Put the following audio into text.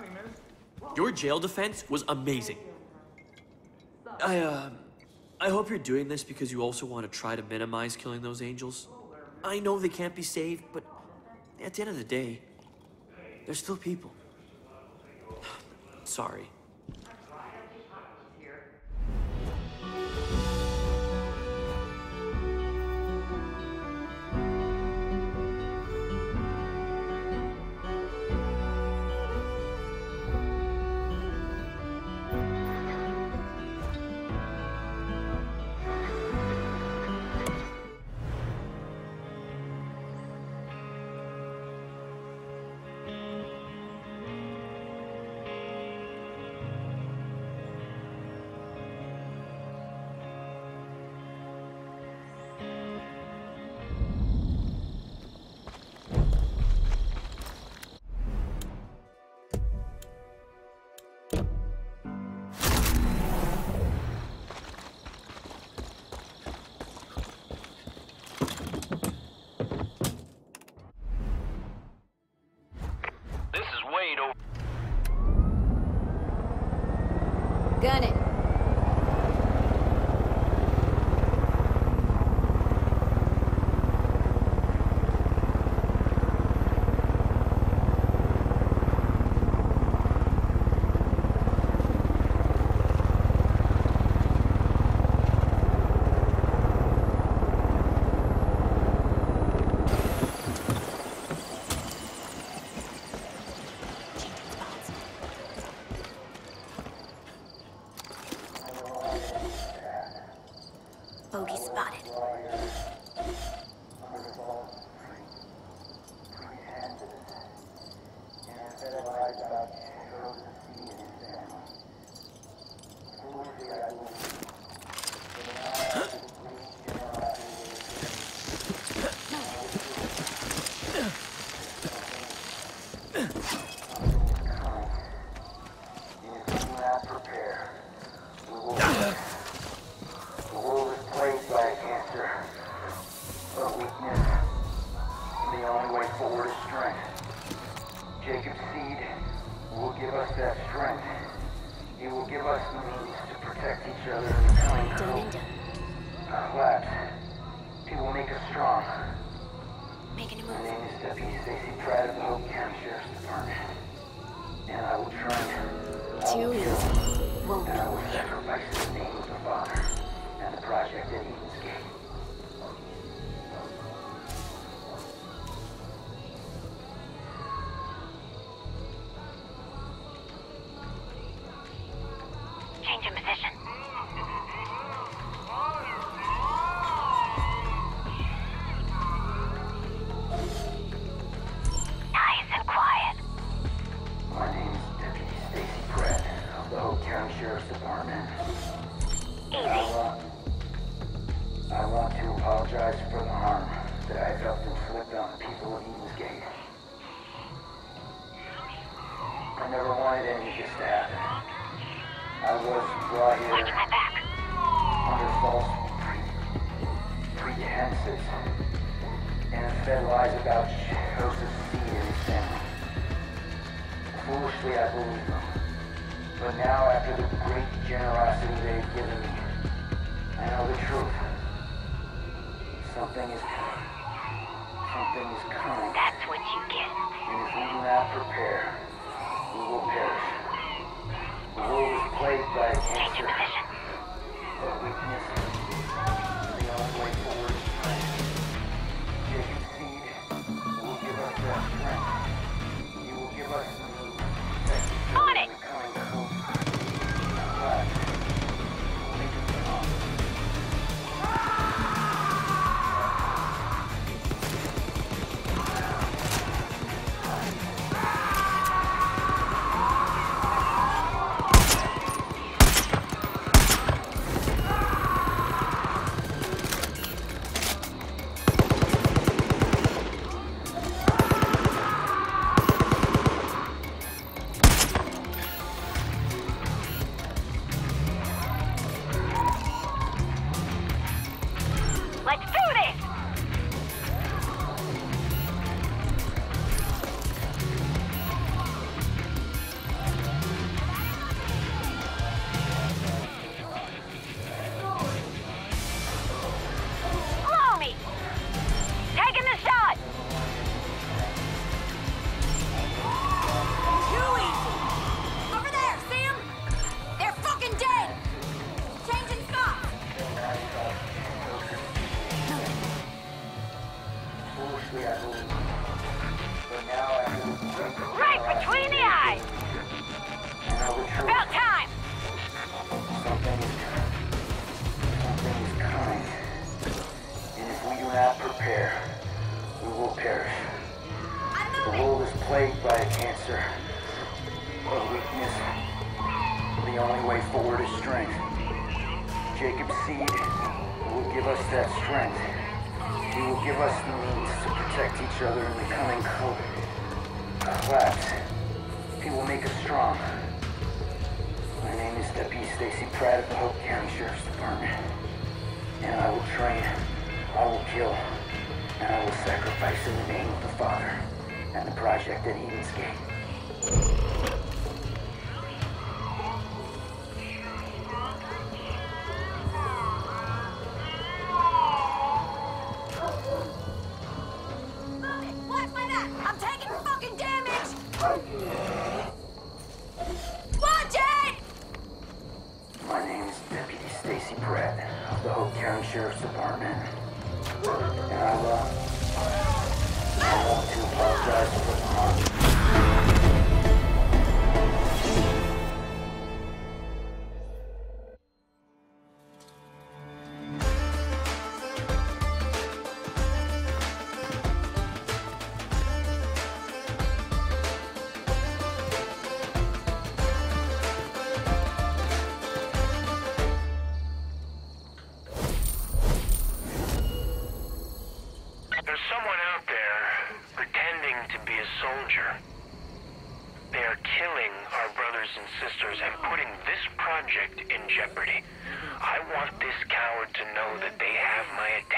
Your jail defense was amazing. I hope you're doing this because you also want to try to minimize killing those angels. I know they can't be saved, but at the end of the day, they're still people. Sorry. Gun it. Bogey spotted. Jacob's seed will give us that strength. He will give us the means to protect each other in the coming Dominda. Our labs. He will make us strong. Making a My move. name is Deputy Stacy Pratt of the Hope County Sheriff's Department. And I will try Too easy. Won't and I be. will sacrifice the name of the Father and the project at Eden's Gate. Change in position. Nice and quiet. My name is Deputy Stacy Pratt of the Hope County Sheriff's Department. I want to apologize for the harm that I've helped inflict on the people of Eden's Gate. I never wanted any of this to happen. I was brought here Watch my back. under false pretenses and fed lies about Joseph's seed and his family. Foolishly, I believed them. But now, after the great generosity they've given me, I know the truth. Something is coming. That's what you get. And if we do not prepare, we will perish. The world is plagued by Change in cancer, position. but weakness. The only way forward is strength. Jacob's seed will give us that strength. He will give us the means to protect each On other it. in the coming hope. But we'll make it strong. foolishly, I believe. But now after this great Right between the eyes! and now the truth. About time! Something is coming. And if we do not prepare, we will perish. The world is plagued by a cancer, a weakness. The only way forward is strength. Jacob's seed will give us that strength. He will give us the means to protect each other in the coming collapse. He will make us strong. My name is Deputy Stacy Pratt of the Hope County Sheriff's Department. And I will train, I will kill, and I will sacrifice in the name of the Father and the project at Eden's Gate. Watch my back! I'm taking fucking damage! Watch it! My name is Deputy Stacy Pratt of the Hope County Sheriff's Department. And I want to apologize for the harm. There's someone out there pretending to be a soldier. They are killing our brothers and sisters and putting this project in jeopardy. I want this coward to know that they have my attention.